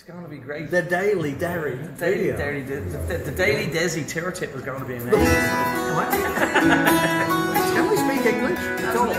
It's going to be great. The Daily Derry. The Daily Desi tour tip is going to be amazing. Can we speak English? That's all.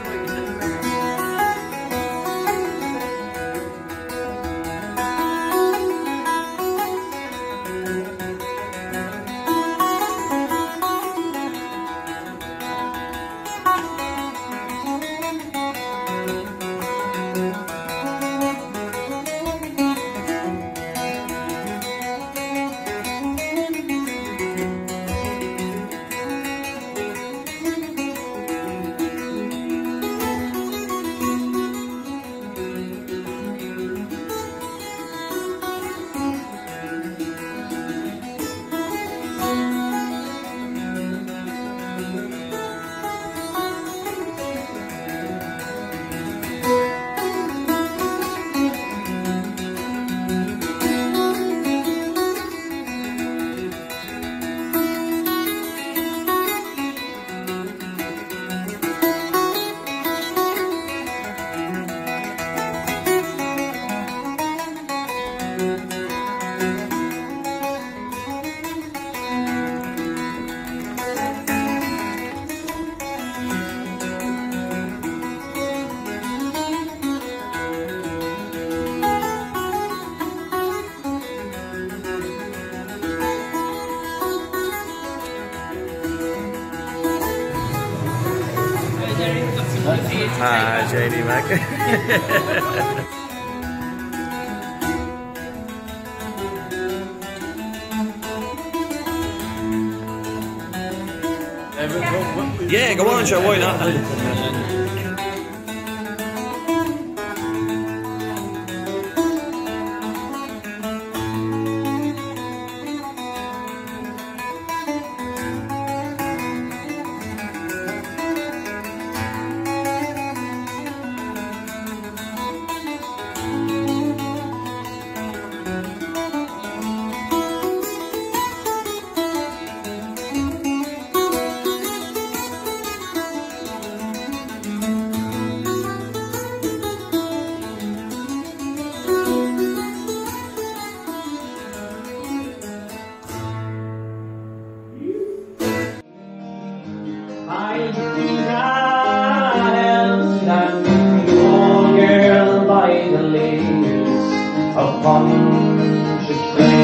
JD Mac. Yeah, go on, sure, why not? Upon the train.